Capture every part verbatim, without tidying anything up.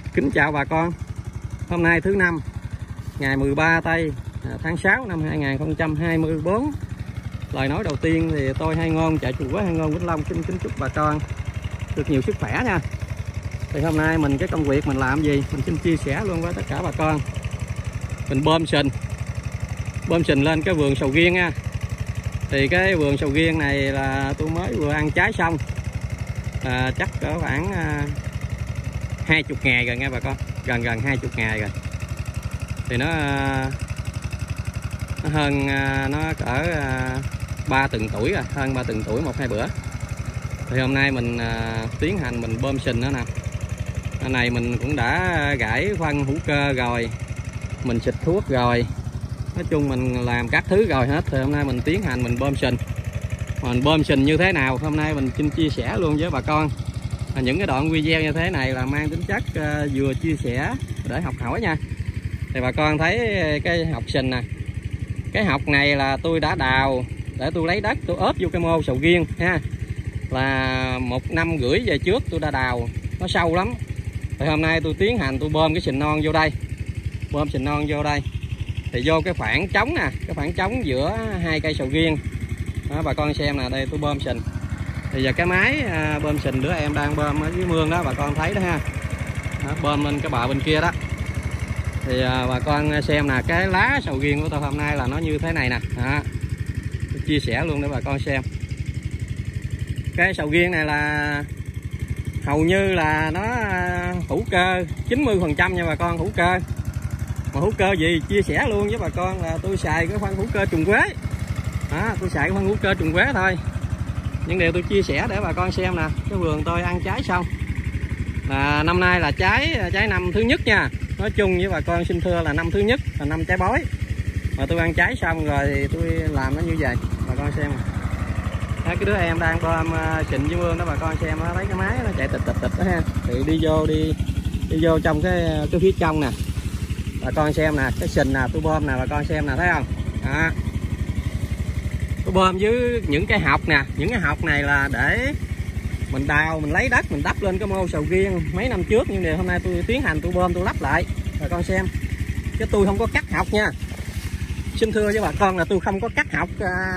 Kính chào bà con. Hôm nay thứ năm ngày mười ba tây tháng sáu năm hai nghìn không trăm hai mươi tư. Lời nói đầu tiên thì tôi Hai Ngôn, trại Chuồng Quế Hai Ngôn, Vĩnh Long xin kính chúc bà con được nhiều sức khỏe nha. Thì hôm nay mình cái công việc mình làm gì mình xin chia sẻ luôn với tất cả bà con. Mình bơm sình bơm sình lên cái vườn sầu riêng nha. Thì cái vườn sầu riêng này là tôi mới vừa ăn trái xong, à, chắc cỡ khoảng à, hai chục ngày rồi nha bà con, gần gần hai chục ngày rồi. Thì nó nó hơn nó cỡ ba tuần tuổi rồi, hơn ba tuần tuổi một hai bữa. Thì hôm nay mình à, tiến hành mình bơm sình nữa nè. Cái này mình cũng đã gãi phân hữu cơ rồi, mình xịt thuốc rồi, nói chung mình làm các thứ rồi hết. Thì hôm nay mình tiến hành mình bơm sình. Mình bơm sình như thế nào hôm nay mình xin chia sẻ luôn với bà con. Những cái đoạn video như thế này là mang tính chất uh, vừa chia sẻ để học hỏi nha. Thì bà con thấy cái học sình nè, cái học này là tôi đã đào để tôi lấy đất tôi ốp vô cái mô sầu riêng ha, là một năm rưỡi về trước tôi đã đào, nó sâu lắm. Thì hôm nay tôi tiến hành tôi bơm cái sình non vô đây, bơm sình non vô đây thì vô cái khoảng trống nè, cái khoảng trống giữa hai cây sầu riêng đó, bà con xem nè. Đây tôi bơm sình. Thì giờ cái máy à, bơm sình đứa em đang bơm ở dưới mương đó, bà con thấy đó ha, đó, bơm lên cái bờ bên kia đó. Thì à, bà con xem nè, cái lá sầu riêng của tôi hôm nay là nó như thế này nè đó. Tôi chia sẻ luôn để bà con xem. Cái sầu riêng này là hầu như là nó hữu cơ chín mươi phần trăm nha bà con, hữu cơ. Mà hữu cơ gì chia sẻ luôn với bà con là tôi xài cái phân hữu cơ trùng quế đó, tôi xài cái phân hữu cơ trùng quế thôi. Những điều tôi chia sẻ để bà con xem nè. Cái vườn tôi ăn trái xong là năm nay là trái trái năm thứ nhất nha. Nói chung với bà con xin thưa là năm thứ nhất, là năm trái bói. Mà tôi ăn trái xong rồi thì tôi làm nó như vậy bà con xem nè. Đó, cái đứa em đang bơm sình dưới mương đó, bà con xem nó lấy cái máy nó chạy tịch tịch tịch đó ha. Thì đi vô đi đi vô trong cái cái phía trong nè, bà con xem nè, cái sình nè tôi bơm nè, bà con xem nè, thấy không đó. Tôi bơm với những cái học nè, những cái học này là để mình đào mình lấy đất mình đắp lên cái mô sầu riêng mấy năm trước, nhưng điều hôm nay tôi tiến hành tôi bơm tôi lắp lại bà con xem. Chứ tôi không có cắt học nha, xin thưa với bà con là tôi không có cắt học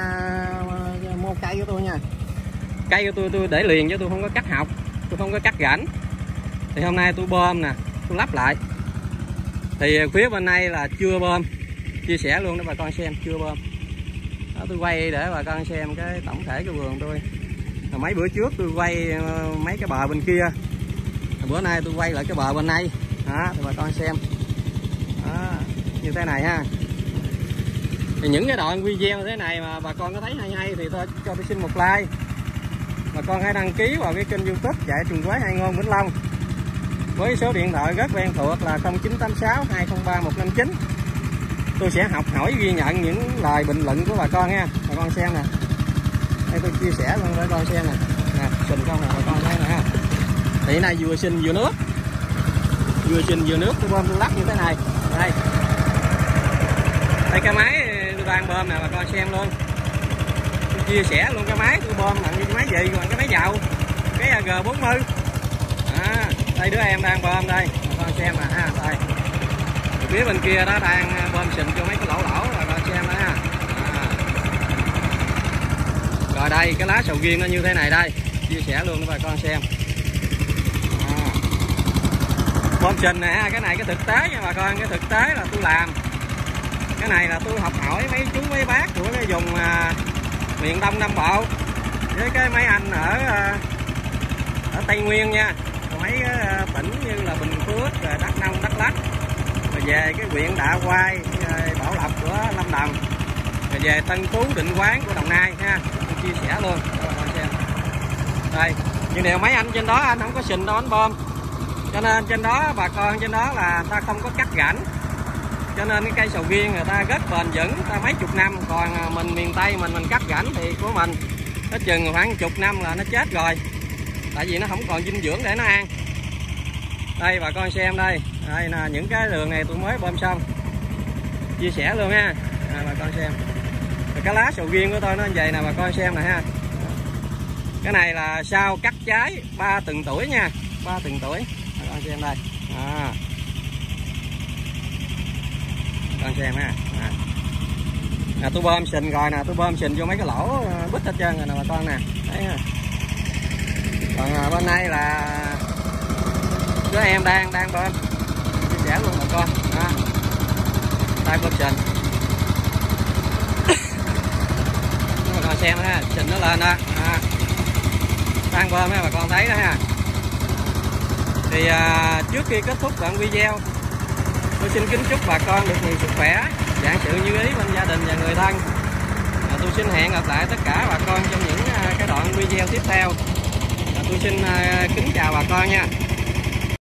uh, mô cây của tôi nha. Cây của tôi tôi để liền chứ tôi không có cắt học, tôi không có cắt rãnh. Thì hôm nay tôi bơm nè, tôi lắp lại. Thì phía bên này là chưa bơm, chia sẻ luôn để bà con xem, chưa bơm đó. Tôi quay để bà con xem cái tổng thể cái vườn tôi. Rồi mấy bữa trước tôi quay mấy cái bờ bên kia, rồi bữa nay tôi quay lại cái bờ bên này đó, thì bà con xem đó, như thế này ha. Thì những cái đoạn video như thế này mà bà con có thấy hay hay thì tôi cho tôi xin một like. Bà con hãy đăng ký vào cái kênh YouTube trại Chuồng Quế Hai Ngôn Vĩnh Long với số điện thoại rất quen thuộc là không chín tám sáu hai không ba một năm chín. Tôi sẽ học hỏi ghi nhận những lời bình luận của bà con nha. Bà con xem nè, đây tôi chia sẻ luôn để con xem nè, nè sình không nè bà con thấy nè ha. Thì này vừa sình vừa nước, vừa sình vừa nước tôi bơm tôi lắp như thế này. Đây đây cái máy tôi đang bơm nè bà con xem luôn. Tôi chia sẻ luôn cái máy tôi bơm bằng cái máy gì, bằng cái máy dầu, cái G bốn mươi à. Đây đứa em đang bơm đây bà con xem nè ha. Đây phía bên kia đó đang bơm sình cho mấy cái lỗ lỗ bà con xem đó ha. À. Rồi đây cái lá sầu riêng nó như thế này đây, chia sẻ luôn để bà con xem. À. Bơm sình nè, cái này cái thực tế nha bà con, cái thực tế là tôi làm. Cái này là tôi học hỏi mấy chú mấy bác của cái vùng à, miền Đông Nam Bộ với cái mấy anh ở ở Tây Nguyên nha, mấy cái tỉnh như là Bình Phước, rồi Đắk Nông, Đắk Lắk, rồi về cái huyện Đạ Quai, Bảo Lộc của Lâm Đồng, rồi về Tân Phú, Định Quán của Đồng Nai ha. Tôi chia sẻ luôn cho bà con xem. Đây, nhưng điều mấy anh trên đó anh không có sình đâu anh bơm, cho nên trên đó bà con trên đó là người ta không có cắt rãnh, cho nên cái cây sầu riêng người ta rất bền vững, người ta mấy chục năm. Còn mình miền Tây mình mình cắt rãnh thì của mình nó chừng khoảng chục năm là nó chết rồi, tại vì nó không còn dinh dưỡng để nó ăn. Đây bà con xem đây, đây là những cái đường này tôi mới bơm xong, chia sẻ luôn ha. À, bà con xem rồi cái lá sầu riêng của tôi nó như vậy nè bà con xem nè ha. Cái này là sau cắt trái ba tuần tuổi nha, ba tuần tuổi con xem đây. À. Con xem ha. À. Nè tôi bơm xình rồi nè, tôi bơm xình vô mấy cái lỗ bít hết trơn rồi nè bà con nè. Thấy ha. Còn à, bên đây là đứa em đang đang bơm. Chia sẻ luôn bà con. Đó. Tay bơm xình. Bà con xem ha, xình nó lên đó. À. Đang bơm ha bà con thấy đó ha. Thì à, trước khi kết thúc đoạn video, tôi xin kính chúc bà con được nhiều sức khỏe, vạn sự như ý bên gia đình và người thân. À, tôi xin hẹn gặp lại tất cả bà con trong những à, cái đoạn video tiếp theo. À, tôi xin à, kính chào bà con nha.